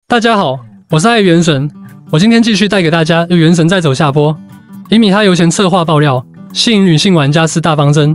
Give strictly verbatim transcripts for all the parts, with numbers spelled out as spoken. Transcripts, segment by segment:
大家好，我是爱原神，我今天继续带给大家《原神在走下坡》。疑米哈游前策划爆料，吸引女性玩家是大方针。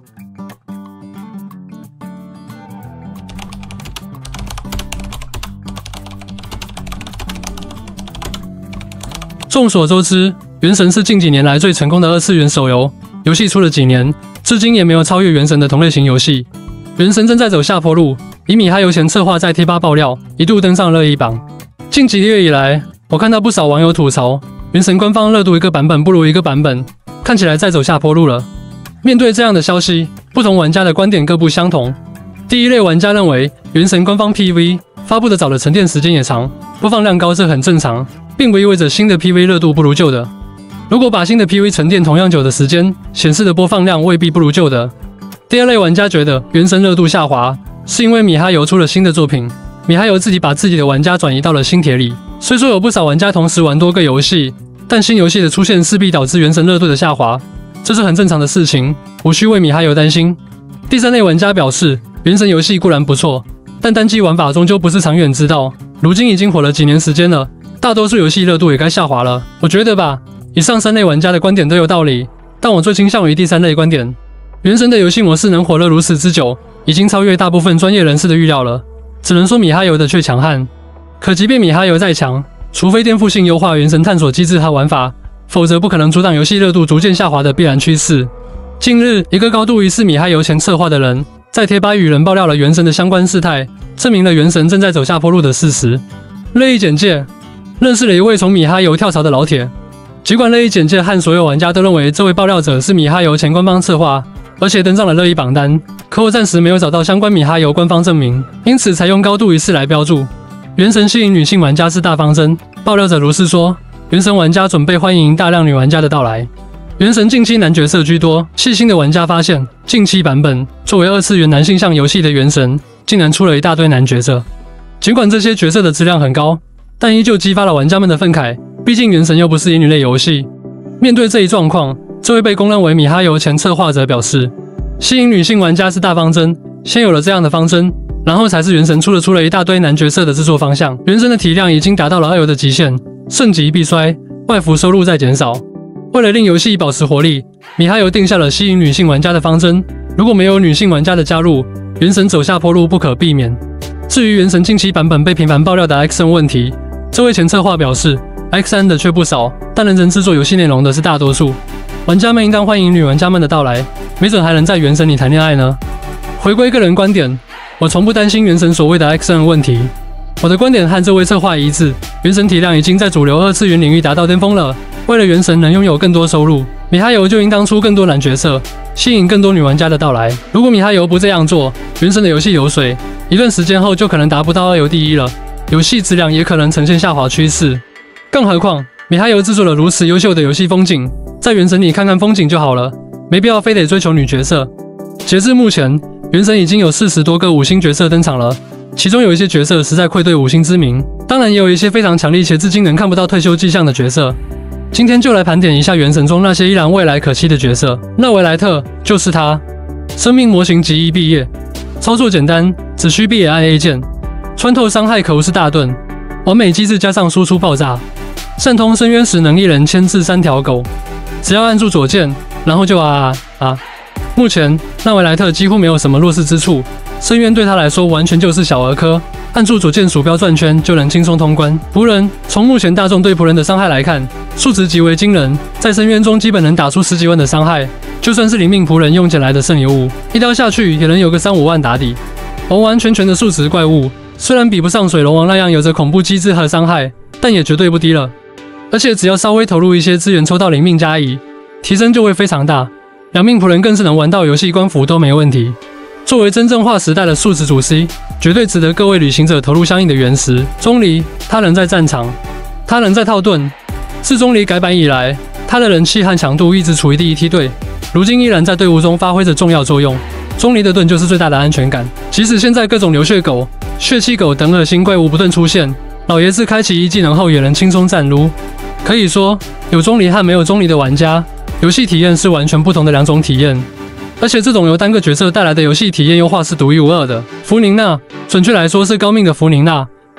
众所周知，《原神》是近几年来最成功的二次元手游，游戏出了几年，至今也没有超越《原神》的同类型游戏。《原神》正在走下坡路，疑米哈游前策划在贴吧爆料，一度登上热议榜。近几个月以来，我看到不少网友吐槽，《原神》官方热度一个版本不如一个版本，看起来在走下坡路了。面对这样的消息，不同玩家的观点各不相同。第一类玩家认为，《原神》官方 P V 发布的早的沉淀时间也长，播放量高这很正常，并不意味着新的 P V 热度不如旧的。如果把新的 P V 沉淀同样久的时间，显示的播放量未必不如旧的。第二类玩家觉得，《原神》热度下滑，是因为米哈游出了新的作品，米哈游自己把自己的玩家转移到了新帖里。虽说有不少玩家同时玩多个游戏，但新游戏的出现势必导致《原神》热度的下滑，这是很正常的事情，无需为米哈游担心。第三类玩家表示，《原神》游戏固然不错，但单机玩法终究不是长远之道。如今已经火了几年时间了，大多数游戏热度也该下滑了。我觉得吧，以上三类玩家的观点都有道理，但我最倾向于第三类观点。《原神》的游戏模式能火热如此之久，已经超越大部分专业人士的预料了。只能说米哈游的却强悍。可即便米哈游再强，除非颠覆性优化《原神》探索机制和玩法，否则不可能阻挡游戏热度逐渐下滑的必然趋势。近日，一个高度疑似米哈游前策划的人，在贴吧与人爆料了《原神》的相关事态，证明了《原神》正在走下坡路的事实。乐意简介：认识了一位从米哈游跳槽的老铁。尽管乐意简介和所有玩家都认为这位爆料者是米哈游前官方策划，而且登上了热议榜单，可我暂时没有找到相关米哈游官方证明，因此才用高度疑似来标注。原神吸引女性玩家是大方针，爆料者如是说，原神玩家准备欢迎大量女玩家的到来。原神近期男角色居多，细心的玩家发现，近期版本作为二次元男性向游戏的原神，竟然出了一大堆男角色。尽管这些角色的质量很高，但依旧激发了玩家们的愤慨，毕竟原神又不是乙女类游戏。面对这一状况，这位被公认为米哈游前策划者表示，吸引女性玩家是大方针，先有了这样的方针，然后才是原神出了出了一大堆男角色的制作方向。原神的体量已经达到了二游的极限，盛极必衰，外服收入在减少。为了令游戏保持活力，米哈游定下了吸引女性玩家的方针，如果没有女性玩家的加入，原神走下坡路不可避免。至于原神近期版本被频繁爆料的 X N 问题，这位前策划表示 ，X N 的却不少，但认真制作游戏内容的是大多数。玩家们应当欢迎女玩家们的到来，没准还能在原神里谈恋爱呢。回归个人观点，我从不担心原神所谓的 X N 问题。我的观点和这位策划一致，原神体量已经在主流二次元领域达到巅峰了。为了原神能拥有更多收入，米哈游就应当出更多男角色，吸引更多女玩家的到来。如果米哈游不这样做，原神的游戏有水，一段时间后就可能达不到二游第一了，游戏质量也可能呈现下滑趋势。更何况，米哈游制作了如此优秀的游戏风景，在原神里看看风景就好了，没必要非得追求女角色。截至目前，原神已经有四十多个五星角色登场了，其中有一些角色实在愧对五星之名，当然也有一些非常强力且至今仍看不到退休迹象的角色。今天就来盘点一下原神中那些依然未来可期的角色。纳维莱特就是他，生命模型极易毕业，操作简单，只需闭眼按 A 键，穿透伤害可不是大盾，完美机制加上输出爆炸，擅通深渊时能一人牵制三条狗，只要按住左键，然后就啊啊啊！目前纳维莱特几乎没有什么弱势之处，深渊对他来说完全就是小儿科，按住左键鼠标转圈就能轻松通关。仆人，从目前大众对仆人的伤害来看，数值极为惊人，在深渊中基本能打出十几万的伤害，就算是灵命仆人用捡来的圣油物，一刀下去也能有个三五万打底。完完全全的数值怪物，虽然比不上水龙王那样有着恐怖机制和伤害，但也绝对不低了。而且只要稍微投入一些资源，抽到灵命加一，提升就会非常大。两命仆人更是能玩到游戏官服都没问题。作为真正划时代的数值主 C， 绝对值得各位旅行者投入相应的原石。钟离，他人在战场，他人在套盾。自钟离改版以来，他的人气和强度一直处于第一梯队，如今依然在队伍中发挥着重要作用。钟离的盾就是最大的安全感，即使现在各种流血狗、血气狗等恶心怪物不断出现，老爷子开启一技能后也能轻松战撸。可以说，有钟离和没有钟离的玩家，游戏体验是完全不同的两种体验。而且这种由单个角色带来的游戏体验优化是独一无二的。弗宁娜，准确来说是高命的弗宁娜，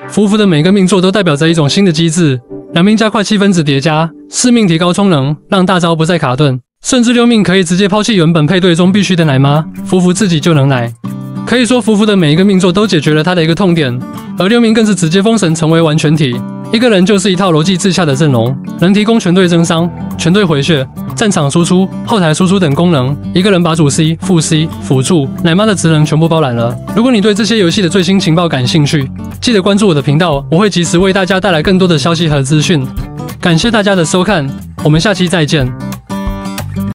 福福的每个命座都代表着一种新的机制，两命加快七分子叠加，四命提高充能，让大招不再卡顿，甚至六命可以直接抛弃原本配对中必须的奶妈，福福自己就能奶。可以说福福的每一个命座都解决了他的一个痛点，而六命更是直接封神成为完全体。一个人就是一套逻辑自洽的阵容，能提供全队增伤、全队回血、战场输出、后台输出等功能，一个人把主 C、副 C、辅助、奶妈的职能全部包揽了。如果你对这些游戏的最新情报感兴趣，记得关注我的频道，我会及时为大家带来更多的消息和资讯。感谢大家的收看，我们下期再见。